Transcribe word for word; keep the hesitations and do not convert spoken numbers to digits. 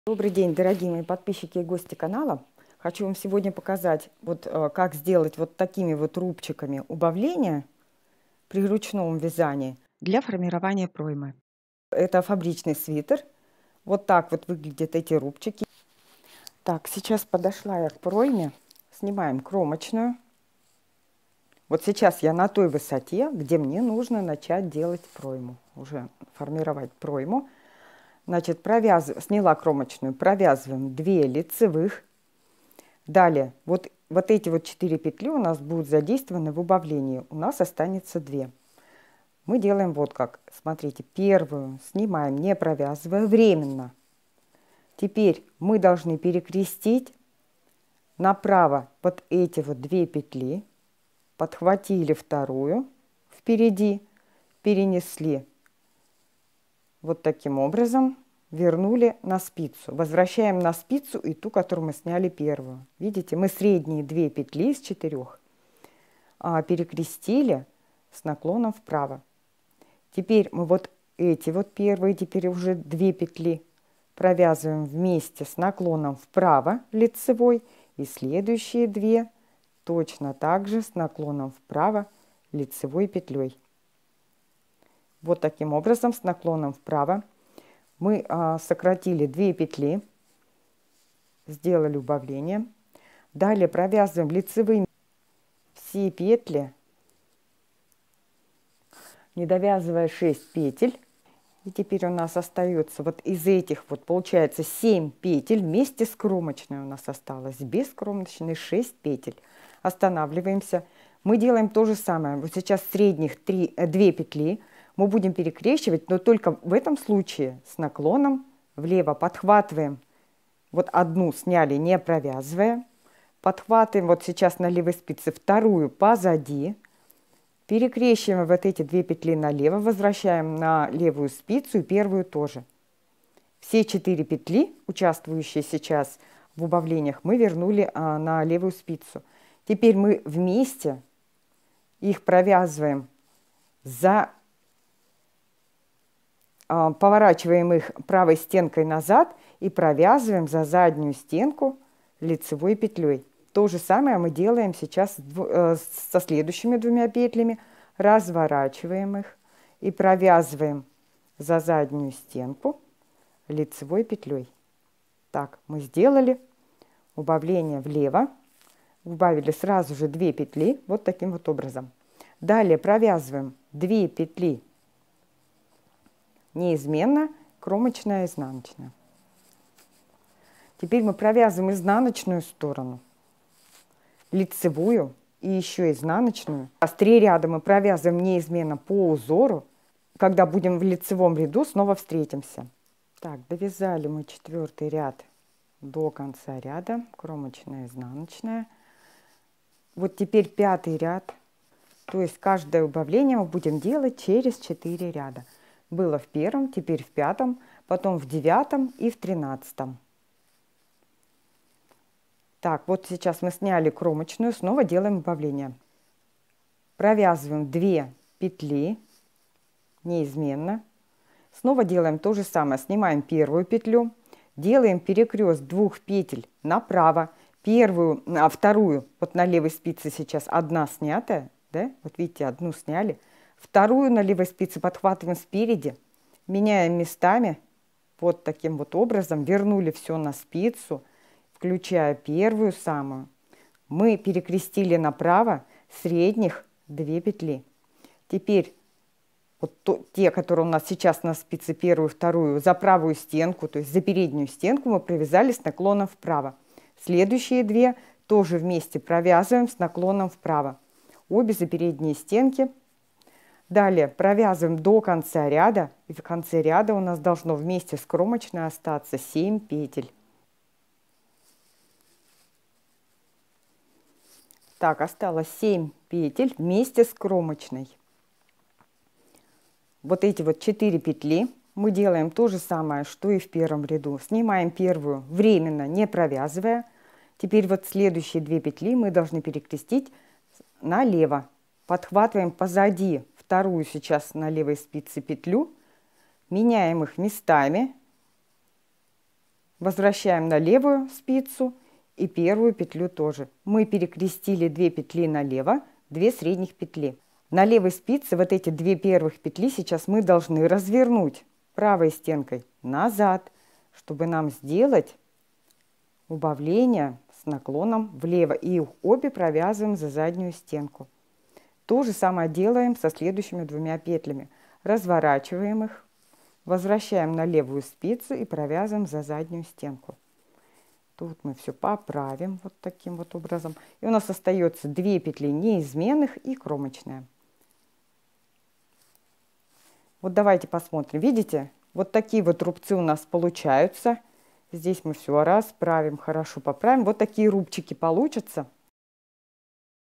Добрый день, дорогие мои подписчики и гости канала. Хочу вам сегодня показать, вот, э, как сделать вот такими вот рубчиками убавления при ручном вязании для формирования проймы. Это фабричный свитер. Вот так вот выглядят эти рубчики. Так, сейчас подошла я к пройме. Снимаем кромочную. Вот сейчас я на той высоте, где мне нужно начать делать пройму. Уже формировать пройму. Значит, провязываю, сняла кромочную, провязываем две лицевых. Далее, вот, вот эти вот четыре петли у нас будут задействованы в убавлении. У нас останется две. Мы делаем вот как. Смотрите, первую снимаем, не провязывая, временно. Теперь мы должны перекрестить направо вот эти вот две петли. Подхватили вторую впереди, перенесли. Вот таким образом вернули на спицу. Возвращаем на спицу и ту, которую мы сняли первую. Видите, мы средние две петли из четырех а, перекрестили с наклоном вправо. Теперь мы вот эти вот первые, теперь уже две петли провязываем вместе с наклоном вправо лицевой. И следующие две точно так же с наклоном вправо лицевой петлей. Вот таким образом с наклоном вправо мы а, сократили две петли, сделали убавление. Далее провязываем лицевыми все петли, не довязывая шесть петель. И теперь у нас остается вот из этих вот получается семь петель вместе с кромочной у нас осталось. Без кромочной шесть петель. Останавливаемся. Мы делаем то же самое. Вот сейчас средних две петли. Мы будем перекрещивать, но только в этом случае с наклоном влево подхватываем. Вот одну сняли, не провязывая. Подхватываем вот сейчас на левой спице вторую позади. Перекрещиваем вот эти две петли налево, возвращаем на левую спицу и первую тоже. Все четыре петли, участвующие сейчас в убавлениях, мы вернули а, на левую спицу. Теперь мы вместе их провязываем за... Поворачиваем их правой стенкой назад и провязываем за заднюю стенку лицевой петлей. То же самое мы делаем сейчас со следующими двумя петлями. Разворачиваем их и провязываем за заднюю стенку лицевой петлей. Так, мы сделали убавление влево. Убавили сразу же две петли вот таким вот образом. Далее провязываем две петли неизменно, кромочная, изнаночная. Теперь мы провязываем изнаночную сторону, лицевую и еще изнаночную. А с три ряда мы провязываем неизменно по узору. Когда будем в лицевом ряду, снова встретимся. Так, довязали мы четвертый ряд до конца ряда, кромочная, изнаночная. Вот теперь пятый ряд, то есть каждое убавление мы будем делать через четыре ряда. Было в первом, теперь в пятом, потом в девятом и в тринадцатом. Так, вот сейчас мы сняли кромочную, снова делаем убавление. Провязываем две петли неизменно. Снова делаем то же самое. Снимаем первую петлю, делаем перекрест двух петель направо. Первую, а вторую, вот на левой спице сейчас одна снятая, да? Вот видите, одну сняли. Вторую на левой спице подхватываем спереди, меняем местами, вот таким вот образом, вернули все на спицу, включая первую самую. Мы перекрестили направо средних две петли. Теперь вот то, те, которые у нас сейчас на спице первую, вторую, за правую стенку, то есть за переднюю стенку мы провязали с наклоном вправо. Следующие две тоже вместе провязываем с наклоном вправо. Обе за передние стенки. Далее провязываем до конца ряда, и в конце ряда у нас должно вместе с кромочной остаться семь петель. Так, осталось семь петель вместе с кромочной. Вот эти вот четыре петли мы делаем то же самое, что и в первом ряду. Снимаем первую временно, не провязывая. Теперь вот следующие две петли мы должны перекрестить налево. Подхватываем позади вторую сейчас на левой спице петлю, меняем их местами, Возвращаем на левую спицу и первую петлю тоже. Мы перекрестили две петли налево, две средних петли. На левой спице вот эти две первых петли сейчас мы должны развернуть правой стенкой назад, чтобы нам сделать убавление с наклоном влево. И их обе провязываем за заднюю стенку. То же самое делаем со следующими двумя петлями. Разворачиваем их, возвращаем на левую спицу и провязываем за заднюю стенку. Тут мы все поправим вот таким вот образом. И у нас остается две петли неизменных и кромочная. Вот давайте посмотрим. Видите, вот такие вот рубцы у нас получаются. Здесь мы все расправим, хорошо поправим. Вот такие рубчики получатся.